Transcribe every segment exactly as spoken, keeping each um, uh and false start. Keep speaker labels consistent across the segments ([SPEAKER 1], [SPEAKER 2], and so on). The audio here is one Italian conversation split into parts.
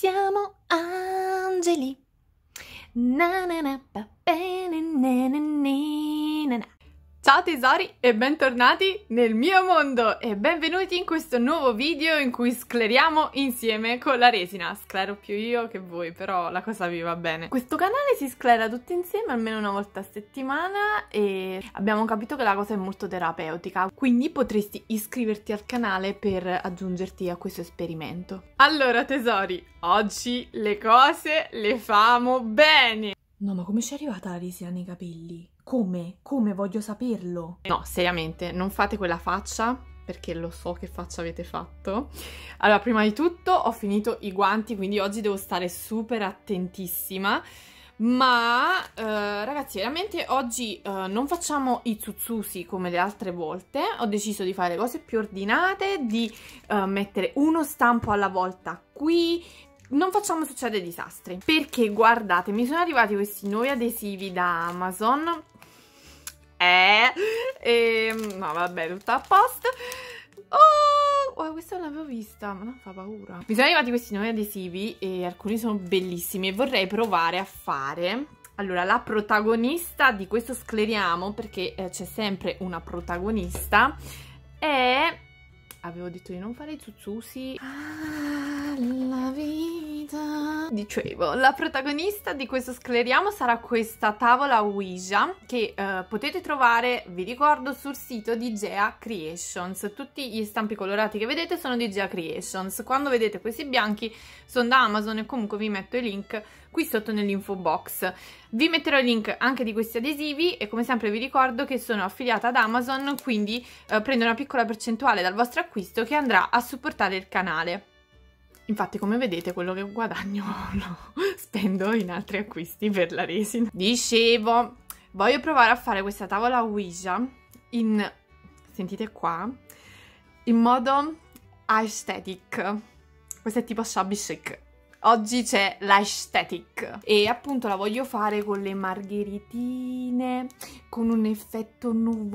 [SPEAKER 1] Siamo angeli. Na na na pa bene ne ne ne na na. Ciao tesori e bentornati nel mio mondo e benvenuti in questo nuovo video in cui scleriamo insieme con la resina. Sclero più io che voi, però la cosa vi va bene. Questo canale si sclera tutti insieme almeno una volta a settimana e abbiamo capito che la cosa è molto terapeutica, quindi potresti iscriverti al canale per aggiungerti a questo esperimento. Allora tesori, oggi le cose le famo bene!
[SPEAKER 2] No, ma come ci è arrivata la resina nei capelli? Come? Come? Voglio saperlo.
[SPEAKER 1] No, seriamente, non fate quella faccia, perché lo so che faccia avete fatto. Allora, prima di tutto ho finito i guanti, quindi oggi devo stare super attentissima. Ma, eh, ragazzi, veramente oggi eh, non facciamo i zuzzusi come le altre volte. Ho deciso di fare cose più ordinate, di eh, mettere uno stampo alla volta qui. Non facciamo succedere disastri, perché guardate, mi sono arrivati questi nuovi adesivi da Amazon. Eh, e, no vabbè, tutto a posto. Oh, oh, questa non l'avevo vista, ma non fa paura. Mi sono arrivati questi nuovi adesivi e alcuni sono bellissimi e vorrei provare a fare. Allora, la protagonista di questo scleriamo, perché eh, c'è sempre una protagonista, è... Avevo detto di non fare i zuzzusi. Ah, la vita. Dicevo, la protagonista di questo scleriamo sarà questa tavola Ouija che eh, potete trovare, vi ricordo, sul sito di Gea Creations. Tutti gli stampi colorati che vedete sono di Gea Creations. Quando vedete questi bianchi sono da Amazon e comunque vi metto i link qui sotto nell'info box. Vi metterò il link anche di questi adesivi e come sempre vi ricordo che sono affiliata ad Amazon, quindi eh, prendo una piccola percentuale dal vostro acquisto che andrà a supportare il canale. Infatti, come vedete, quello che guadagno lo spendo in altri acquisti per la resina. Dicevo, voglio provare a fare questa tavola Ouija in, sentite qua, in modo aesthetic. Questo è tipo shabby chic. Oggi c'è l'aesthetic e appunto la voglio fare con le margheritine, con un effetto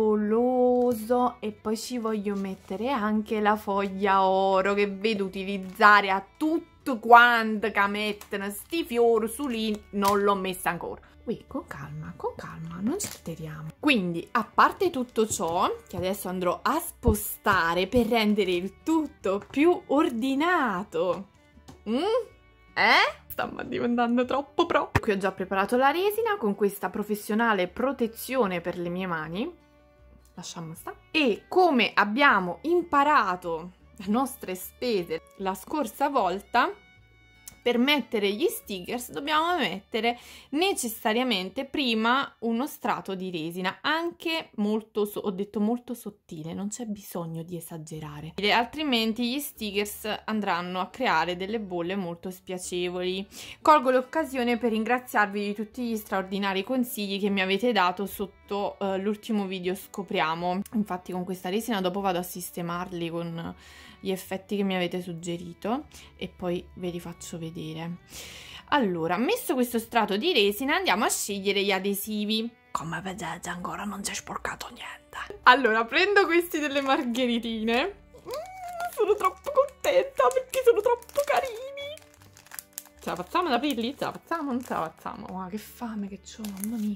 [SPEAKER 1] nuvoloso e poi ci voglio mettere anche la foglia oro che vedo utilizzare a tutto quanto che mettono sti fiori su lì, non l'ho messa ancora. Qui, con calma, con calma, non ci alteriamo. Quindi, a parte tutto ciò, che adesso andrò a spostare per rendere il tutto più ordinato. Mm? Eh? Sta diventando troppo pro. Qui ho già preparato la resina con questa professionale protezione per le mie mani. Lasciamo stare. E come abbiamo imparato a nostre spese la scorsa volta, per mettere gli stickers dobbiamo mettere necessariamente prima uno strato di resina, anche molto, so ho detto molto sottile, non c'è bisogno di esagerare, altrimenti gli stickers andranno a creare delle bolle molto spiacevoli. Colgo l'occasione per ringraziarvi di tutti gli straordinari consigli che mi avete dato sotto uh, l'ultimo video Scopriamo. Infatti con questa resina dopo vado a sistemarli con gli effetti che mi avete suggerito e poi ve li faccio vedere. Allora, messo questo strato di resina andiamo a scegliere gli adesivi. Come vedete ancora non si è sporcato niente. Allora, prendo questi delle margheritine. Mm, sono troppo contenta perché sono troppo carini. Ce la facciamo ad aprirli? Ce la facciamo? Non ce la facciamo? Wow, che fame che c'ho, mamma mia.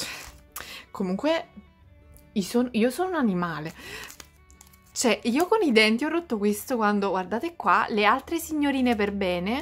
[SPEAKER 1] Comunque, io sono, io sono un animale. Cioè, io con i denti ho rotto questo quando, guardate qua, le altre signorine per bene.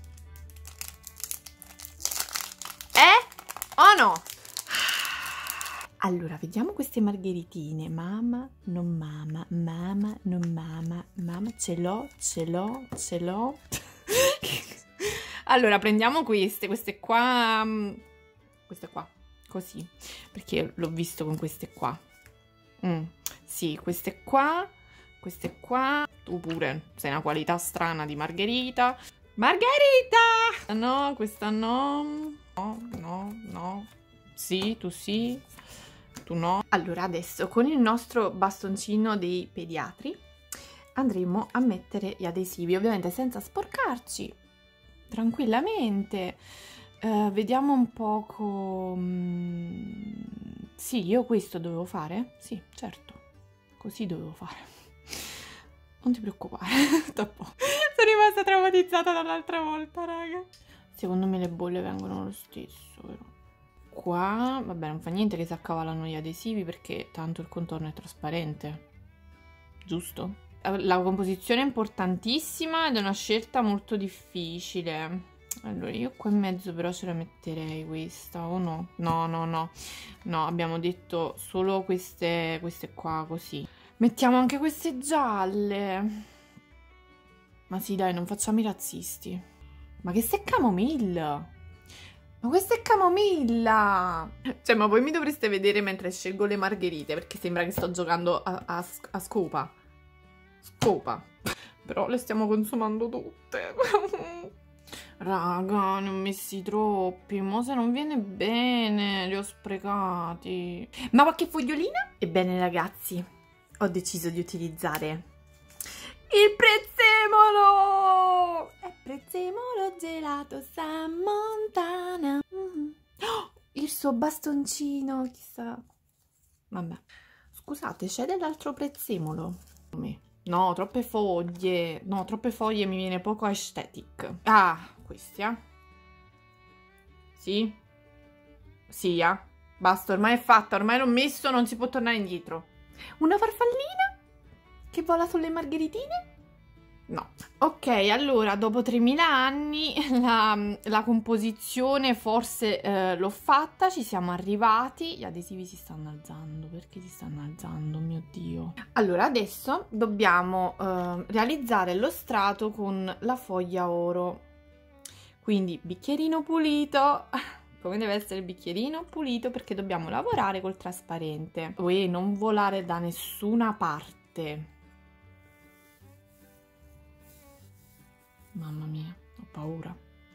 [SPEAKER 1] Eh? Oh no? Allora, vediamo queste margheritine. Mamma, non mamma, mamma, non mamma, mamma, ce l'ho, ce l'ho, ce l'ho. Allora, prendiamo queste, queste qua, queste qua, così, perché l'ho visto con queste qua. Mm, sì, queste qua. Queste qua, tu pure sei una qualità strana di margherita. Margherita! No, questa no. No, no, no. Sì, tu sì, tu no. Allora adesso con il nostro bastoncino dei pediatri andremo a mettere gli adesivi, ovviamente senza sporcarci, tranquillamente. Uh, vediamo un poco. Mm, sì, io questo dovevo fare? Sì, certo, così dovevo fare. Non ti preoccupare, dopo. Sono rimasta traumatizzata dall'altra volta, raga. Secondo me le bolle vengono lo stesso, vero? Qua, vabbè, non fa niente che si accavalano gli adesivi perché tanto il contorno è trasparente. Giusto? La composizione è importantissima ed è una scelta molto difficile. Allora, io qua in mezzo però ce la metterei questa, o no? No, no, no. No, abbiamo detto solo queste, queste qua, così. Mettiamo anche queste gialle. Ma sì, dai, non facciamo i razzisti. Ma che se camomilla? Ma questa è camomilla! Cioè, ma voi mi dovreste vedere mentre scelgo le margherite, perché sembra che sto giocando a, a, a scopa. Scopa. Però le stiamo consumando tutte. Raga, ne ho messi troppi, mo se non viene bene, li ho sprecati. Ma qualche fogliolina? Ebbene ragazzi, ho deciso di utilizzare il prezzemolo! È prezzemolo gelato San Montana. Mm. Oh, il suo bastoncino, chissà. Vabbè. Scusate, c'è dell'altro prezzemolo? No, troppe foglie. No, troppe foglie mi viene poco aesthetic. Ah, questi, eh? Sì? Sì, eh? Basta, ormai è fatta, ormai l'ho messo, non si può tornare indietro. Una farfallina? Che vola sulle margheritine? No. Ok, allora, dopo tremila anni la, la composizione forse eh, l'ho fatta, ci siamo arrivati. Gli adesivi si stanno alzando, perché si stanno alzando, mio Dio. Allora, adesso dobbiamo eh, realizzare lo strato con la foglia oro. Quindi, bicchierino pulito. Come deve essere il bicchierino pulito, perché dobbiamo lavorare col trasparente. Uè, non volare da nessuna parte. Mamma mia, ho paura.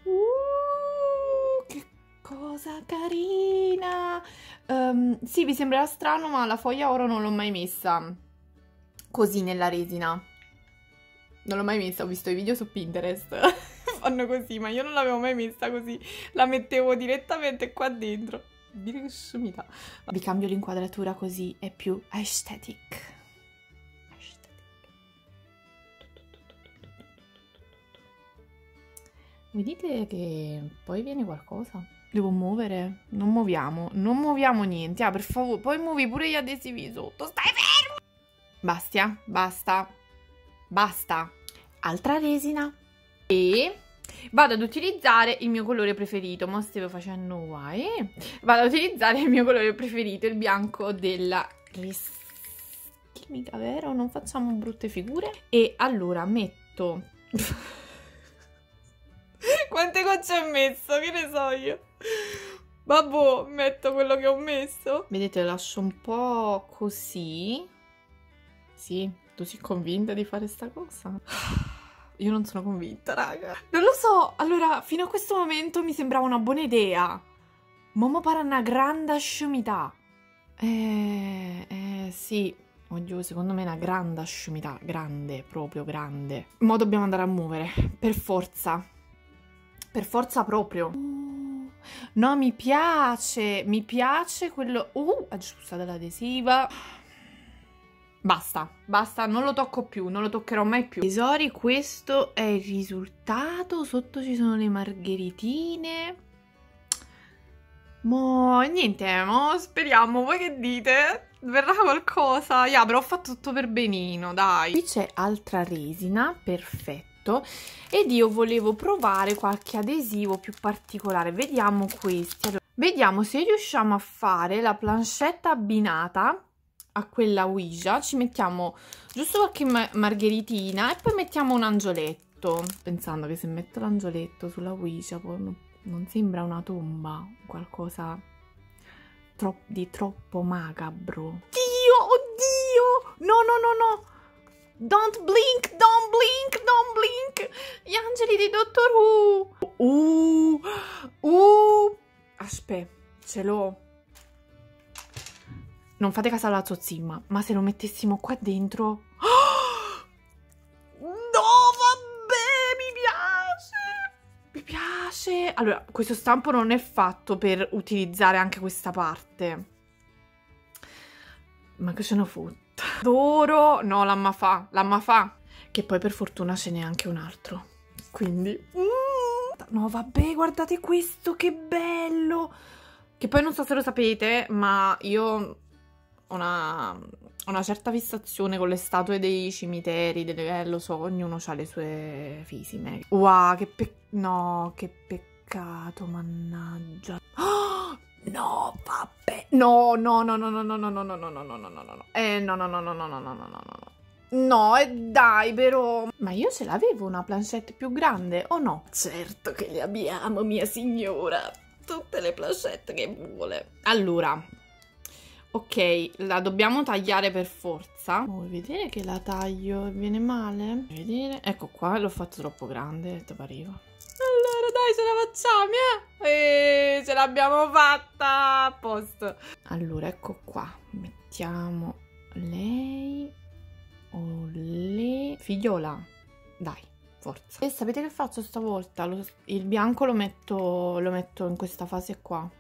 [SPEAKER 1] Uh, che cosa carina! Um, sì, vi sembrerà strano, ma la foglia oro non l'ho mai messa così nella resina. Non l'ho mai messa, ho visto i video su Pinterest. Fanno così, ma io non l'avevo mai messa così. La mettevo direttamente qua dentro. Dire che scimità. Vi cambio l'inquadratura così è più aesthetic. Vedete che poi viene qualcosa? Devo muovere? Non muoviamo, non muoviamo niente. Ah, per favore, poi muovi pure gli adesivi sotto. Stai fermo! Basta, basta, basta. Altra resina. E vado ad utilizzare il mio colore preferito. Ma stavo facendo guai. Vado ad utilizzare il mio colore preferito, il bianco della chimica, vero? Non facciamo brutte figure. E allora metto... Quante gocce ho messo? Che ne so io? Vabbè, metto quello che ho messo. Vedete, lascio un po' così. Sì, tu sei convinta di fare sta cosa? Io non sono convinta, raga. Non lo so. Allora, fino a questo momento mi sembrava una buona idea. Momo pare una grande sciumità. Eh, eh, sì. Oddio, secondo me è una grande sciumità. Grande, proprio grande. Mo dobbiamo andare a muovere. Per forza. Per forza proprio. Uh, no, mi piace. Mi piace quello... Uh, aggiustata l'adesiva. Basta, basta, non lo tocco più, non lo toccherò mai più. Tesori, questo è il risultato. Sotto ci sono le margheritine. Mo, niente, mo speriamo, voi che dite? Verrà qualcosa? Yeah, però ho fatto tutto per benino, dai. Qui c'è altra resina, perfetto. Ed io volevo provare qualche adesivo più particolare. Vediamo questi. Allora, vediamo se riusciamo a fare la plancetta abbinata a quella Ouija. Ci mettiamo giusto qualche ma margheritina e poi mettiamo un angioletto. Pensando che se metto l'angioletto sulla Ouija poi non, non sembra una tomba, qualcosa tro di troppo macabro. Dio, oddio! No, no, no, no! Don't blink, don't blink, don't blink! Gli angeli di Dottor Who! Uh, uh! Aspetta, ce l'ho. Non fate caso alla zozzimma, ma se lo mettessimo qua dentro... Oh! No, vabbè, mi piace! Mi piace! Allora, questo stampo non è fatto per utilizzare anche questa parte. Ma che ce ne fotte? Adoro! No, l'amma fa, l'amma fa. che poi per fortuna ce n'è anche un altro, quindi mm, no vabbè, guardate questo che bello, che poi non so se lo sapete, ma io ho una, una certa fissazione con le statue dei cimiteri, delle, eh, lo so, ognuno ha le sue fisime. Wow, che peccato, no, che peccato, mannaggia. Oh, no, vabbè, no, no, no, no, no, no, no, no, no, no, no, no, no, no, no, eh, no, no, no, no, no, no, no, no, no, no. No, e dai, però... Ma io ce l'avevo una planchette più grande, o no? Certo che le abbiamo, mia signora. Tutte le planchette che vuole. Allora, ok, la dobbiamo tagliare per forza. Vuoi vedere che la taglio e viene male? Vuoi vedere? Ecco qua, l'ho fatto troppo grande, ti pareva. Allora, dai, ce la facciamo, eh? E ce l'abbiamo fatta! A posto. Allora, ecco qua. Mettiamo lei... Olè. Figliola, dai, forza. E sapete che faccio stavolta? Lo, il bianco lo metto, lo metto in questa fase qua.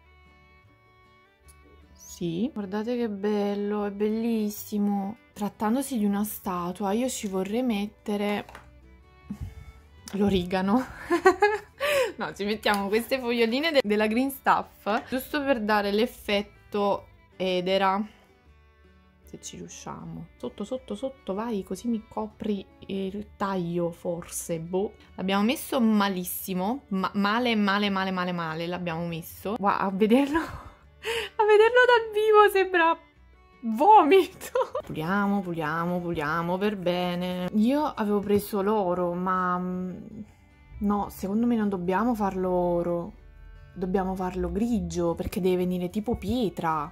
[SPEAKER 1] Sì, guardate che bello, è bellissimo. Trattandosi di una statua, io ci vorrei mettere l'origano. No, ci mettiamo queste foglioline de della Green Stuff, giusto per dare l'effetto edera. Se ci riusciamo. Sotto, sotto, sotto, vai, così mi copri il taglio, forse, boh. L'abbiamo messo malissimo, ma male, male, male, male, male, l'abbiamo messo. Wow, a vederlo, a vederlo dal vivo sembra vomito. Puliamo, puliamo, puliamo per bene. Io avevo preso l'oro, ma no, secondo me non dobbiamo farlo oro. Dobbiamo farlo grigio, perché deve venire tipo pietra.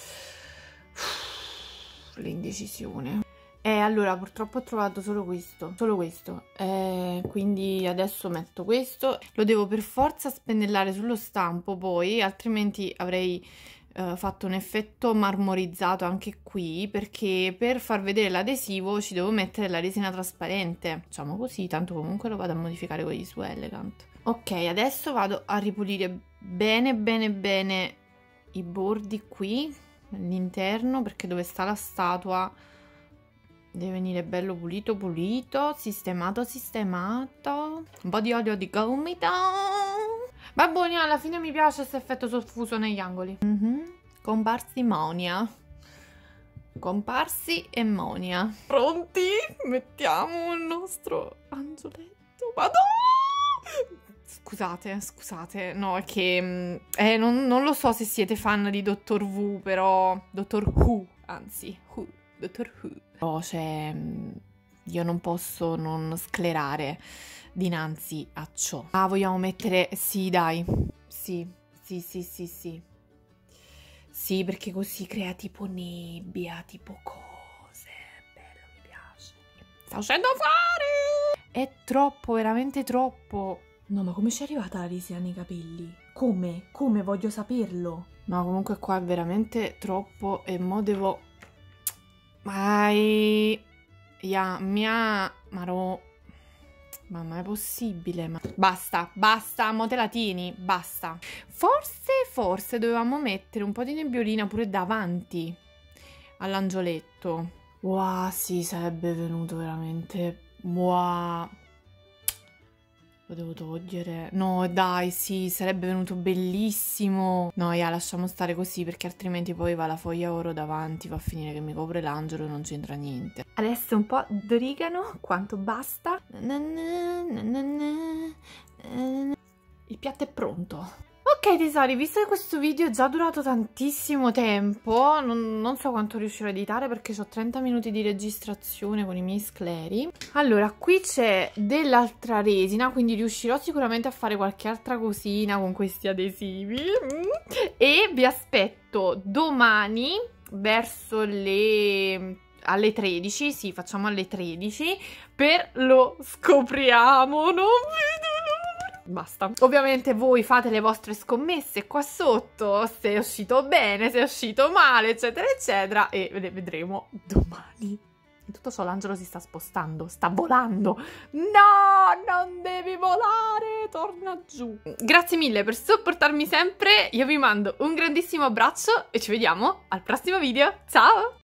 [SPEAKER 1] L'indecisione. E allora purtroppo ho trovato solo questo, solo questo, e quindi adesso metto questo, lo devo per forza spennellare sullo stampo poi, altrimenti avrei uh, fatto un effetto marmorizzato anche qui, perché per far vedere l'adesivo ci devo mettere la resina trasparente. Facciamo così, tanto comunque lo vado a modificare con gli Su Elegant. Ok, adesso vado a ripulire bene bene bene i bordi qui, all'interno, perché dove sta la statua deve venire bello pulito pulito, sistemato sistemato. Un po' di olio di gomito. Va buoni, alla fine mi piace questo effetto soffuso negli angoli. Mm-hmm. Con parsimonia. Con parsi e monia. Pronti? Mettiamo il nostro angioletto. Madonna! Scusate, scusate, no, è che eh, non, non lo so se siete fan di Doctor Who, però Doctor Who, anzi, Who, Doctor Who. Però cioè, io non posso non sclerare dinanzi a ciò. Ah, vogliamo mettere, sì dai, sì, sì, sì, sì, sì. Sì, perché così crea tipo nebbia, tipo cose, bello, mi piace. Sta uscendo fuori! È troppo, veramente troppo.
[SPEAKER 2] No, ma come ci è arrivata la resina nei capelli? Come? Come? Voglio saperlo.
[SPEAKER 1] No, comunque qua è veramente troppo e mo devo... Vai... Ya, mia... Maro... Mamma, è possibile? Ma... Basta, basta, mo te la tieni, basta. Forse, forse dovevamo mettere un po' di nebbiolina pure davanti all'angioletto. Wow, sì, sarebbe venuto veramente... Wow... Lo devo togliere. No, dai, sì, sarebbe venuto bellissimo. No, ya, lasciamo stare così, perché altrimenti poi va la foglia oro davanti, va a finire che mi copre l'angelo e non c'entra niente. Adesso un po' d'origano, quanto basta. Il piatto è pronto. Ok tesori, visto che questo video è già durato tantissimo tempo, non, non so quanto riuscirò a editare perché ho trenta minuti di registrazione con i miei scleri. Allora, qui c'è dell'altra resina, quindi riuscirò sicuramente a fare qualche altra cosina con questi adesivi. E vi aspetto domani verso le... alle tredici, sì, facciamo alle tredici, per lo scopriamo, non vedo l'ora. Basta. Ovviamente voi fate le vostre scommesse qua sotto, se è uscito bene, se è uscito male, eccetera, eccetera, e vedremo domani. In tutto ciò l'angelo si sta spostando, sta volando. No, non devi volare, torna giù. Grazie mille per sopportarmi sempre, io vi mando un grandissimo abbraccio e ci vediamo al prossimo video. Ciao!